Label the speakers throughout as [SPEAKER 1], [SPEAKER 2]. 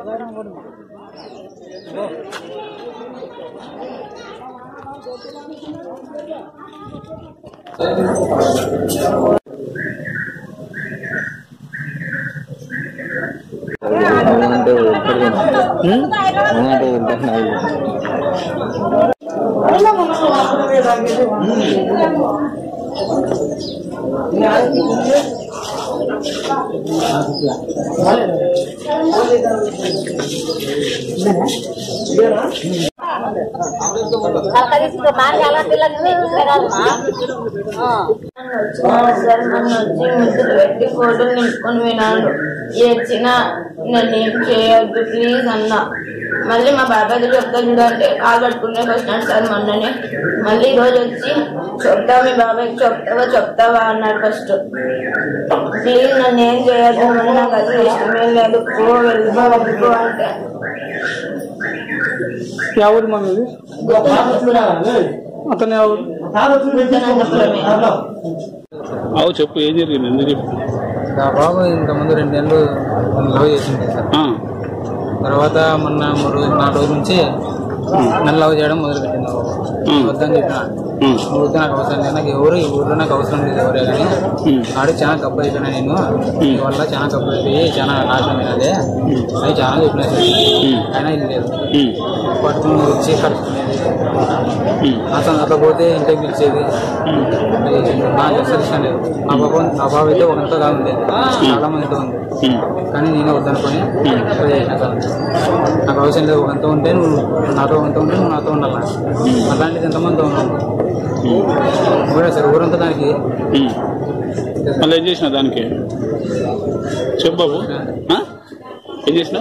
[SPEAKER 1] Photo నింపుకొని వినాడు. ఏడ్చిన నన్నేం చేయొద్దు ప్లీజ్ అన్నా. మళ్ళీ మా బాబాయ్ చెప్తా చూడంటే కాలు పట్టుకునే వచ్చినాడు సార్ మొన్ననే. మళ్ళీ ఈరోజు వచ్చి చెప్తావా మీ బాబాయ్కి చెప్తావా అన్నాడు. ఫస్ట్ ప్లీజ్ నన్ను ఏం చేయొద్దు, నాకు అసలు ఇష్టమే లేదు, వెళ్ళిపో అంటే.
[SPEAKER 2] చెప్పు ఏం జరిగింది, ఎందుకు చెప్పు.
[SPEAKER 3] నా బాబు ఇంతకుముందు 2 నెలలు లవ్ చేసింది సార్. తర్వాత మొన్న 3 రోజులు 4 రోజుల నుంచి నన్ను లవ్ చేయడం మొదలుపెట్టింది. వద్దని చెప్పిన ఊరితో నాకు అవసరం లేదు, నాకు ఎవరు ఈ ఊర్లో నాకు అవసరం లేదు ఎవరే కానీ ఆడు చాలా కప్పు అయిపోయినా, నేను ఈ వల్ల చాలా కప్పు అయిపోయి చాలా నాశనం అయినదే అది చాలా చెప్పినా సార్. అయినా ఇది లేదు, పట్టుకుని వచ్చి కడుపుకునేది, అతను పోతే ఇంటికి పిలిచేది. నాకు అసలు ఇష్టం లేదు. నా బాబు అయితే ఒకంతా కాదుండేది, చాలా మందితో ఉంది. కానీ నేనే వద్దనుకొని అట్లా చేసిన సార్. నాకు అవసరం లేదు, ఒకంతా ఉంటే నువ్వు నాతో ఉంటూ ఉంటే నువ్వు నాతో ఉండాలి. అలాంటిది ఎంతమందితో ఉన్నాను కూడా సార్. ఊరంతా దానికి
[SPEAKER 2] మళ్ళీ ఏం చేసిన దానికి చెప్పు బాబు, ఏం చేసిన?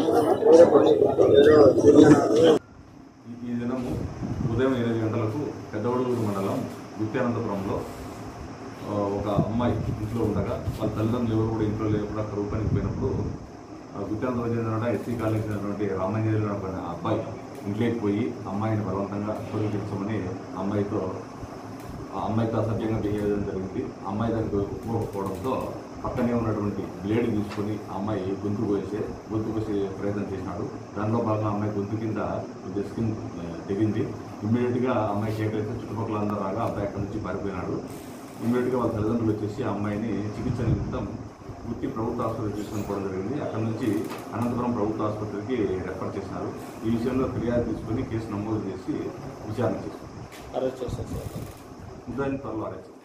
[SPEAKER 4] ఈ దినము ఉదయం 8 గంటలకు పెద్దవడూరు మండలం గుత్యానంతపురంలో ఒక అమ్మాయి ఇంట్లో ఉండగా వాళ్ళ తల్లిదండ్రులు ఎవరు కూడా ఇంట్లో లేకుండా కరువు పనికి పోయినప్పుడు గుత్యానంతపురం చెందిన ఎస్సీ కాలేజీ చెందినటువంటి రామంజలి అబ్బాయి ఇంట్లోకి పోయి అమ్మాయిని బలవంతంగా తొలగించమని అమ్మాయితో అసభ్యంగా బిహేవ్ చేయడం జరిగింది. అమ్మాయి దానికి ఒప్పుకోకపోవడంతో పక్కనే ఉన్నటువంటి బ్లేడ్ తీసుకొని అమ్మాయి గొంతు కోసే ప్రయత్నం చేసినాడు. దానిలో భాగంగా అమ్మాయి గొంతు కింద స్కిన్ తెగింది. ఇమ్మీడియట్గా అమ్మాయి కేకైతే చుట్టుపక్కల అందరూ రాగా అబ్బాయి అక్కడి నుంచి పారిపోయినాడు. ఇమ్మీడియట్గా వాళ్ళ తల్లిదండ్రులు వచ్చేసి అమ్మాయిని చికిత్స నిమిత్తం గుత్తి ప్రభుత్వ ఆసుపత్రికి తీసుకొని జరిగింది. అక్కడ నుంచి అనంతపురం ప్రభుత్వ ఆసుపత్రికి రెఫర్ చేసినారు. ఈ విషయంలో ఫిర్యాదు తీసుకొని కేసు నమోదు చేసి విచారణ చేసుకున్నారు.
[SPEAKER 2] అరెస్ట్ చేస్తారు సార్.
[SPEAKER 4] ముద్దాయిని త్వరలో అరెస్ట్ చేస్తారు.